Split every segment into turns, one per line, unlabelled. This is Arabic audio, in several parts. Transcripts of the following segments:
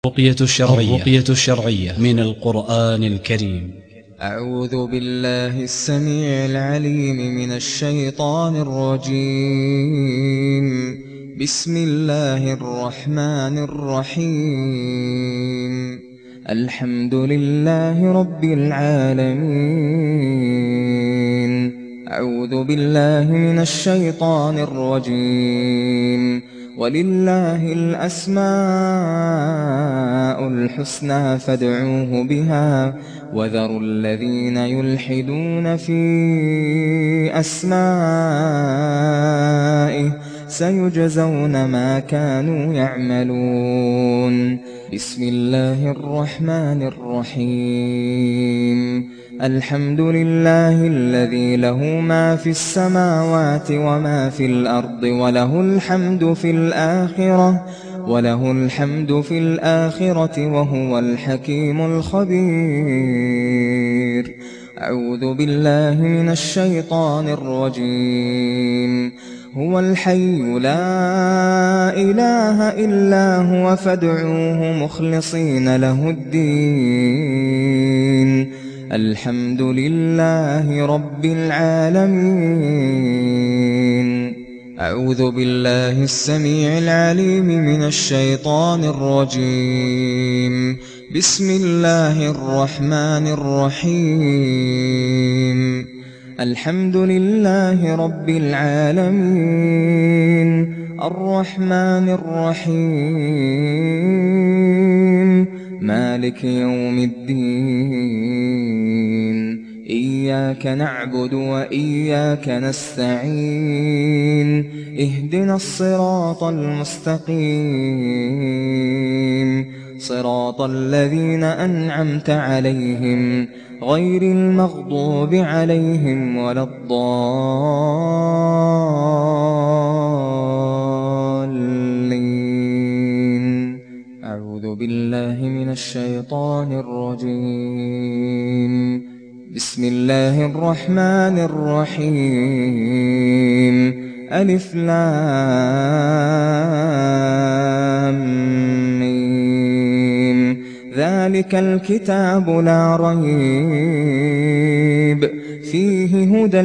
الرقية الشرعية من القرآن الكريم.
أعوذ بالله السميع العليم من الشيطان الرجيم. بسم الله الرحمن الرحيم. الحمد لله رب العالمين. أعوذ بالله من الشيطان الرجيم. ولله الأسماء الحسنى فادعوه بها وذروا الذين يلحدون في أسمائه سيجزون ما كانوا يعملون. بسم الله الرحمن الرحيم. الحمد لله الذي له ما في السماوات وما في الأرض وله الحمد في الآخرة وهو الحكيم الخبير. أعوذ بالله من الشيطان الرجيم. هو الحي لا إله إلا هو فادعوه مخلصين له الدين. الحمد لله رب العالمين. أعوذ بالله السميع العليم من الشيطان الرجيم. بسم الله الرحمن الرحيم. الحمد لله رب العالمين. الرحمن الرحيم. مالك يوم الدين. إياك نعبد وإياك نستعين. اهدنا الصراط المستقيم صراط الذين أنعمت عليهم غير المغضوب عليهم ولا الضالين. أعوذ بالله من الشيطان الرجيم. بسم الله الرحمن الرحيم. ألف لام ميم. ذلك الكتاب لا ريب فيه هدى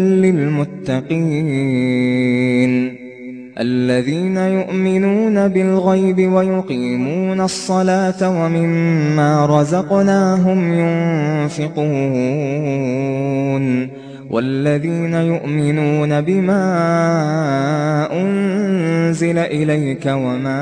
للمتقين الذين يؤمنون بالغيب ويقيمون الصلاة ومما رزقناهم ينفقون والذين يؤمنون بما أنزل إليك وما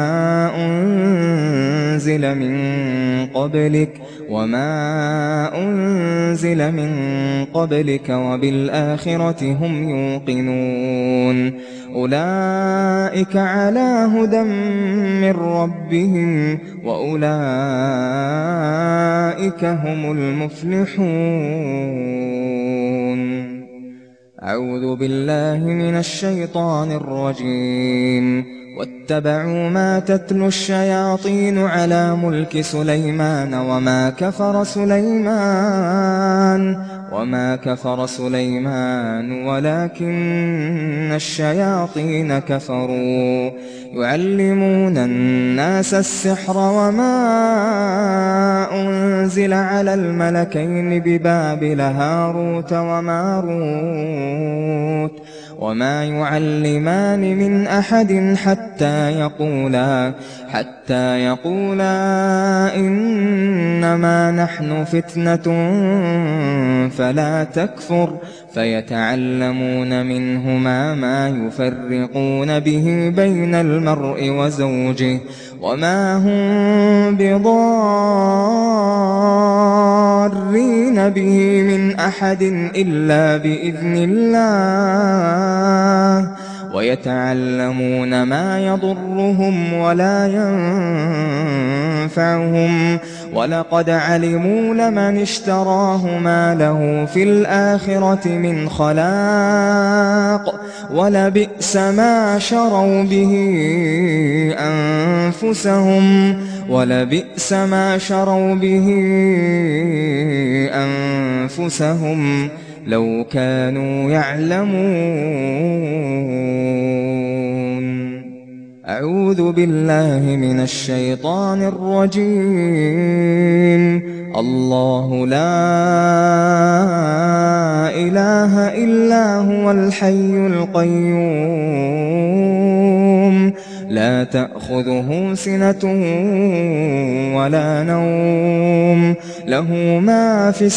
أنزل من قبلك وبالآخرة هم يوقنون أولئك على هدى من ربهم وأولئك هم المفلحون. أعوذ بالله من الشيطان الرجيم. واتبعوا ما تتلو الشياطين على ملك سليمان وما كفر سليمان ولكن الشياطين كفروا يعلمون الناس السحر وما أنزل على الملكين ببابل هاروت وماروت وما يعلمان من أحد حتى يقولا إنما نحن فتنة فلا تكفر فيتعلمون منهما ما يفرقون به بين المرء وزوجه وما هم بضارين به من أحد إلا بإذن الله ويتعلمون ما يضرهم ولا ينفعهم ولقد علموا لمن اشتراه ما له في الآخرة من خلاق ولبئس ما شروا به أنفسهم لو كانوا يعلمون. أعوذ بالله من الشيطان الرجيم. الله لا إله إلا هو الحي القيوم لا تأخذه سنة ولا نوم له ما في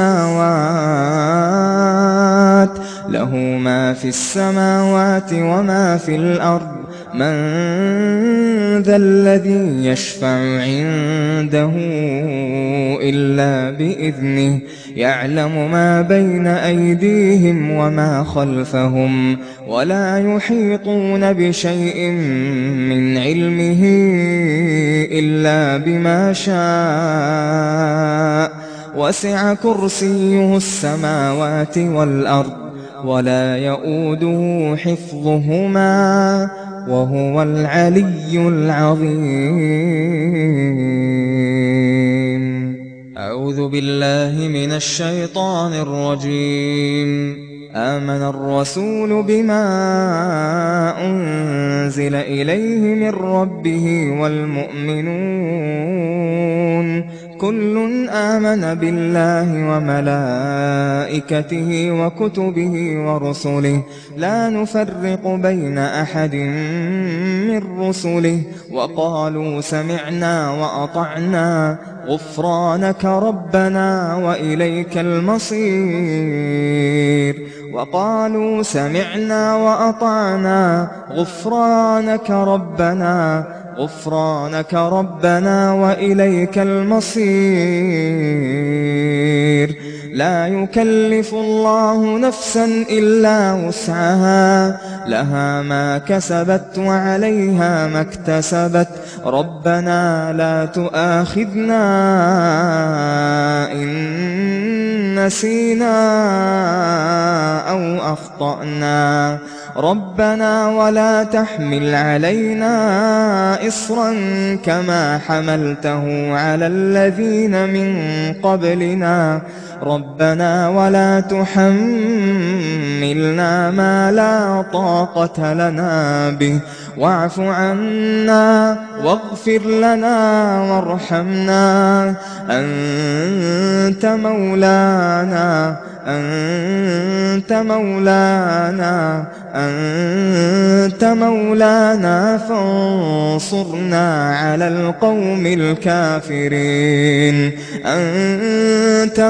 السماوات وما في الأرض من ذا الذي يشفع عنده إلا بإذنه يعلم ما بين أيديهم وما خلفهم ولا يحيطون بشيء من علمه إلا بما شاء وسع كرسيه السماوات والأرض ولا يؤوده حفظهما وهو العلي العظيم. أعوذ بالله من الشيطان الرجيم. آمن الرسول بما أنزل إليه من ربه والمؤمنون كل آمن بالله وملائكته وكتبه ورسله لا نفرق بين أحد من رسله وقالوا سمعنا وأطعنا غفرانك ربنا وإليك المصير. وقالوا سمعنا وأطعنا غفرانك ربنا وإليك المصير. لا يكلف الله نفسا إلا وسعها لها ما كسبت وعليها ما اكتسبت ربنا لا تؤاخذنا إن نسينا أو أخطأنا ربنا ولا تحمل علينا إصرا كما حملته على الذين من قبلنا ربنا ولا تحملنا ما لا طاقة لنا به واعف عنا واغفر لنا وارحمنا أنت مولانا فانصرنا على القوم الكافرين. أنت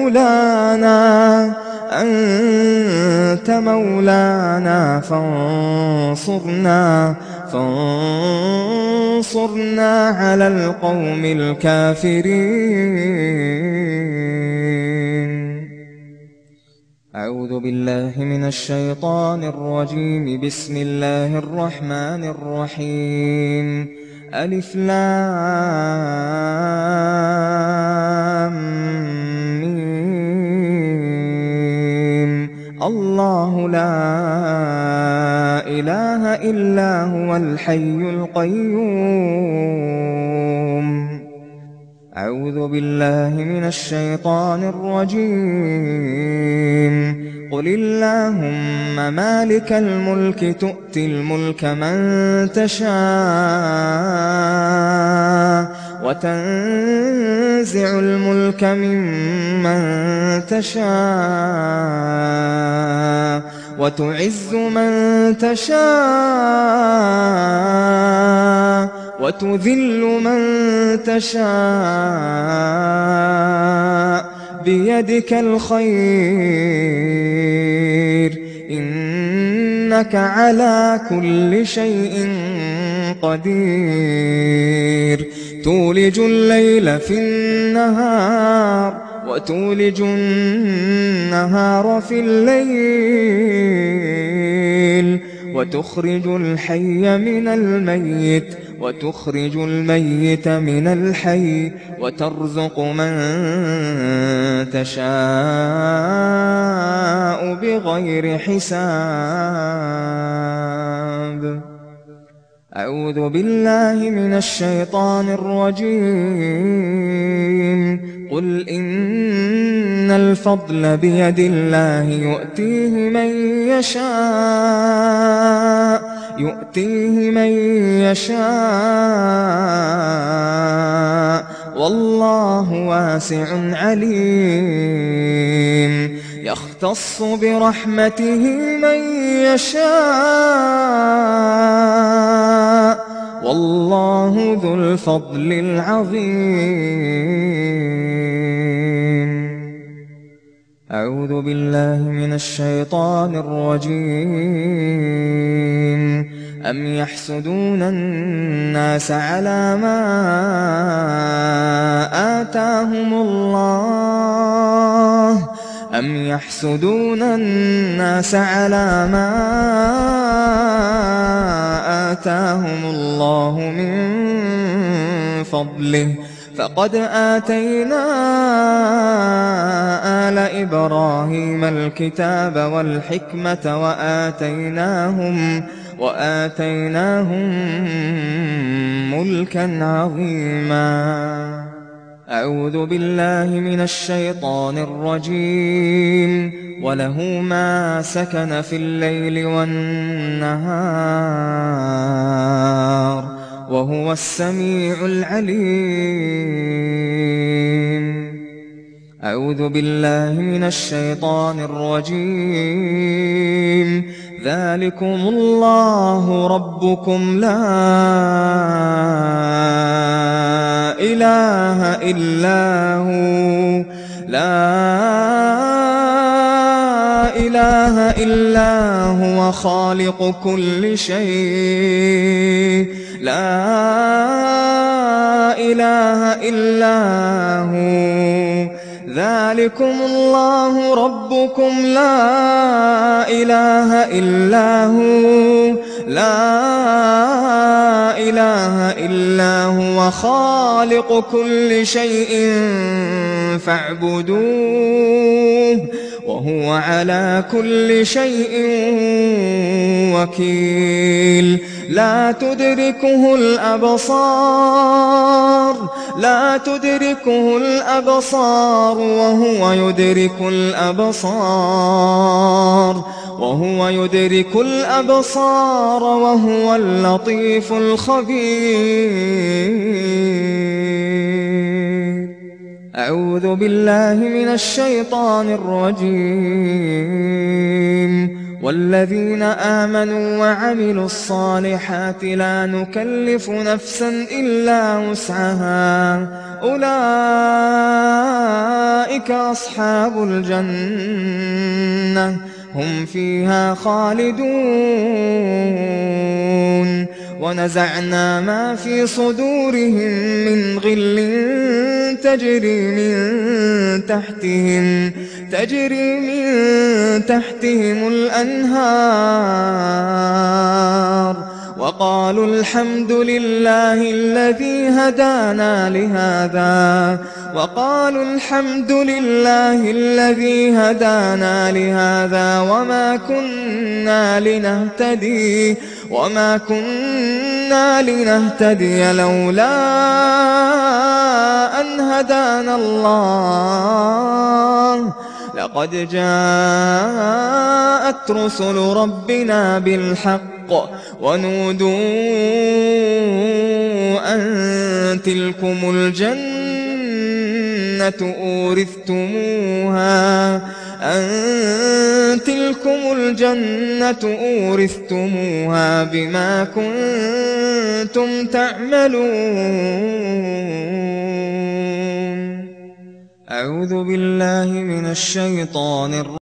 مولانا فانصرنا على القوم الكافرين. أعوذ بالله من الشيطان الرجيم. بسم الله الرحمن الرحيم. ألف لام ميم. الله لا إله إلا هو الحي القيوم. أعوذ بالله من الشيطان الرجيم. قل اللهم مالك الملك تؤتي الملك من تشاء وتنزع الملك ممن تشاء وتعز من تشاء وتذل من تشاء بيدك الخير إنك على كل شيء قدير. تولج الليل في النهار وتولج النهار في الليل وتخرج الحي من الميت وتخرج الميت من الحي وترزق من تشاء بغير حساب. أعوذ بالله من الشيطان الرجيم. قل إن الفضل بيد الله يؤتيه من يشاء يؤتيه من يشاء والله واسع عليم يختص برحمته من يشاء والله ذو الفضل العظيم. أعوذ بالله من الشيطان الرجيم. أم يحسدون الناس على ما آتاهم الله أم يحسدون الناس على ما آتاهم الله من فضله فقد آتينا آل إبراهيم الكتاب والحكمة وآتيناهم ملكا عظيما. أعوذ بالله من الشيطان الرجيم. وله ما سكن في الليل والنهار وهو السميع العليم. أعوذ بالله من الشيطان الرجيم. ذلكم الله ربكم لا إله إلا هو خالق كل شيء لا إله إلا هو. ذلكم الله ربكم لا إله إلا هو خالق كل شيء فاعبدوه وهو على كل شيء وكيل. لا تدركه الأبصار وهو يدرك الأبصار وهو اللطيف الخبير. أعوذ بالله من الشيطان الرجيم. والذين آمنوا وعملوا الصالحات لا نكلف نفسا إلا وسعها أولئك أصحاب الجنة هم فيها خالدون. ونزعنا ما في صدورهم من غل تجري من تحتهم الأنهار وقالوا الحمد لله الذي هدانا لهذا وما كنا لنهتدي لولا أن هدانا الله لقد جاءت رسل ربنا بالحق ونودوا أن تلكم الجنة أورثتموها بما كنتم تعملون. أعوذ بالله من الشيطان الرجيم.